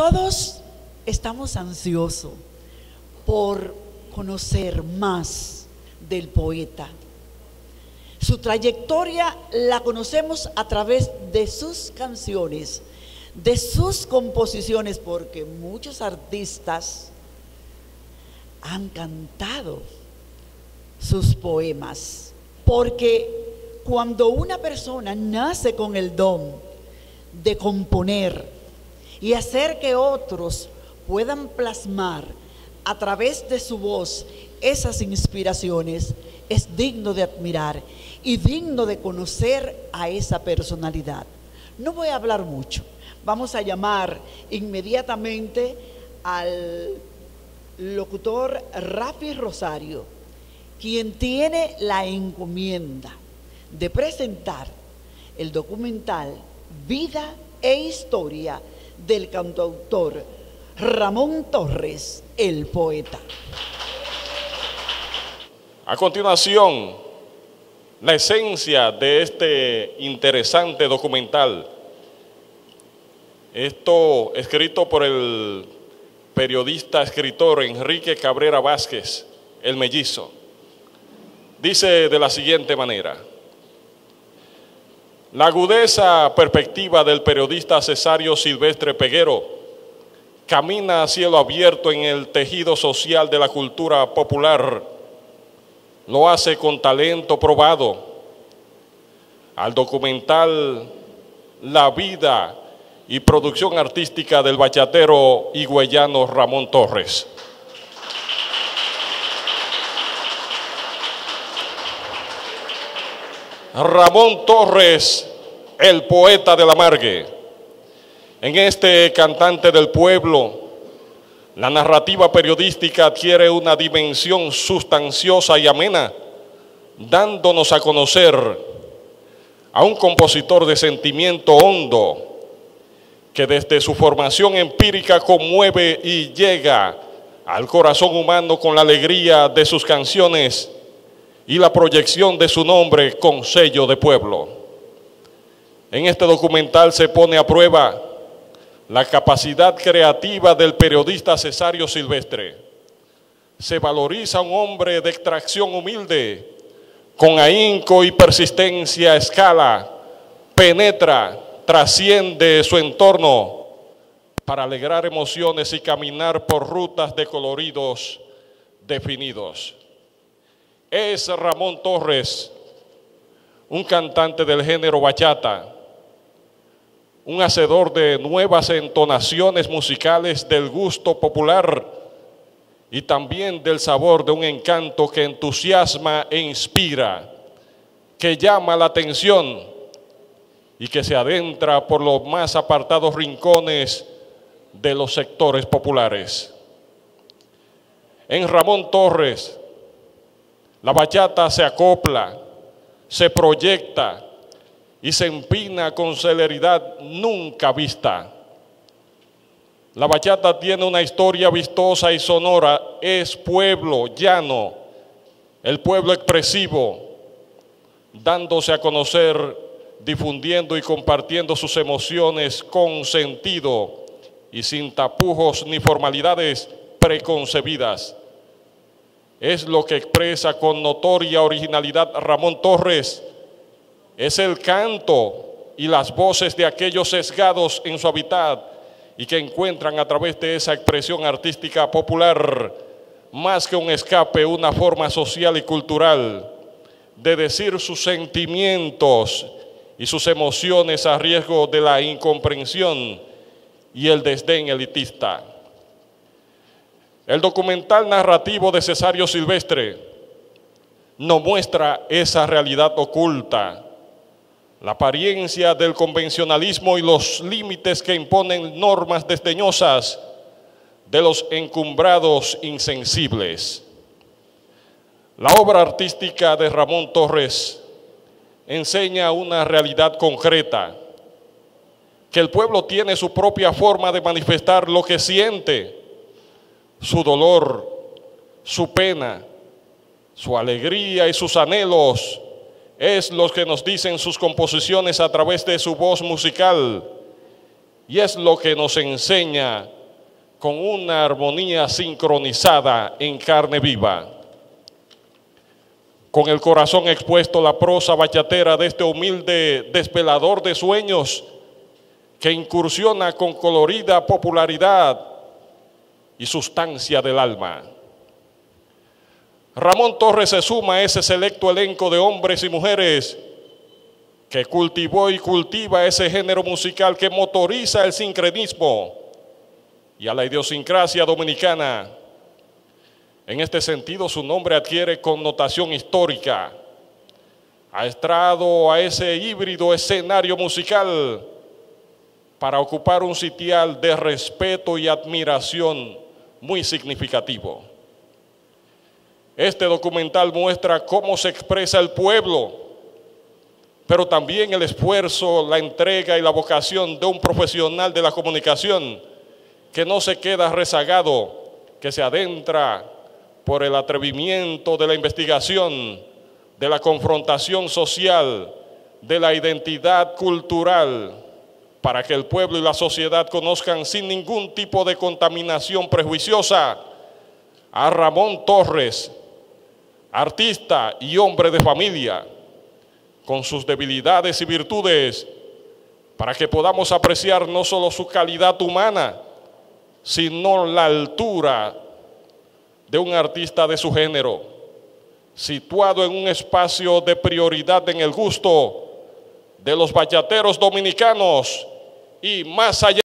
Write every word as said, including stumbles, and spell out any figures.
Todos estamos ansiosos por conocer más del poeta. Su trayectoria la conocemos a través de sus canciones, de sus composiciones, porque muchos artistas han cantado sus poemas. Porque cuando una persona nace con el don de componer y hacer que otros puedan plasmar a través de su voz esas inspiraciones, es digno de admirar y digno de conocer a esa personalidad. No voy a hablar mucho, vamos a llamar inmediatamente al locutor Rafi Rosario, quien tiene la encomienda de presentar el documental Vida e Historia del cantautor Ramón Torres, el poeta. A continuación, la esencia de este interesante documental, esto escrito por el periodista, escritor Enrique Cabrera Vázquez, el mellizo, dice de la siguiente manera: la agudeza perspectiva del periodista Cesario Silvestre Peguero camina a cielo abierto en el tejido social de la cultura popular. Lo hace con talento probado. Al documental la vida y producción artística del bachatero higüeyano Ramón Torres. Ramón Torres, el poeta de la Margue. En este cantante del pueblo, la narrativa periodística adquiere una dimensión sustanciosa y amena, dándonos a conocer a un compositor de sentimiento hondo, que desde su formación empírica conmueve y llega al corazón humano con la alegría de sus canciones y la proyección de su nombre con sello de pueblo. En este documental se pone a prueba la capacidad creativa del periodista Cesario Silvestre. Se valoriza a un hombre de extracción humilde, con ahínco y persistencia escala, penetra, trasciende su entorno para alegrar emociones y caminar por rutas de coloridos definidos. Es Ramón Torres, un cantante del género bachata, un hacedor de nuevas entonaciones musicales del gusto popular y también del sabor de un encanto que entusiasma e inspira, que llama la atención y que se adentra por los más apartados rincones de los sectores populares. En Ramón Torres, la bachata se acopla, se proyecta y se empina con celeridad nunca vista. La bachata tiene una historia vistosa y sonora, es pueblo llano, el pueblo expresivo, dándose a conocer, difundiendo y compartiendo sus emociones con sentido y sin tapujos ni formalidades preconcebidas. Es lo que expresa con notoria originalidad Ramón Torres. Es el canto y las voces de aquellos sesgados en su hábitat y que encuentran a través de esa expresión artística popular, más que un escape, una forma social y cultural de decir sus sentimientos y sus emociones a riesgo de la incomprensión y el desdén elitista. El documental narrativo de Cesario Silvestre nos muestra esa realidad oculta, la apariencia del convencionalismo y los límites que imponen normas desdeñosas de los encumbrados insensibles. La obra artística de Ramón Torres enseña una realidad concreta, que el pueblo tiene su propia forma de manifestar lo que siente, su dolor, su pena, su alegría y sus anhelos, es lo que nos dicen sus composiciones a través de su voz musical y es lo que nos enseña con una armonía sincronizada en carne viva. Con el corazón expuesto, la prosa bachatera de este humilde desvelador de sueños que incursiona con colorida popularidad y sustancia del alma. Ramón Torres se suma a ese selecto elenco de hombres y mujeres que cultivó y cultiva ese género musical que motoriza el sincretismo y a la idiosincrasia dominicana. En este sentido, su nombre adquiere connotación histórica. Ha estrado a ese híbrido escenario musical para ocupar un sitial de respeto y admiración muy significativo. Este documental muestra cómo se expresa el pueblo, pero también el esfuerzo, la entrega y la vocación de un profesional de la comunicación que no se queda rezagado, que se adentra por el atrevimiento de la investigación, de la confrontación social, de la identidad cultural, para que el pueblo y la sociedad conozcan sin ningún tipo de contaminación prejuiciosa a Ramón Torres, artista y hombre de familia, con sus debilidades y virtudes, para que podamos apreciar no solo su calidad humana, sino la altura de un artista de su género, situado en un espacio de prioridad en el gusto de los bachateros dominicanos y más allá.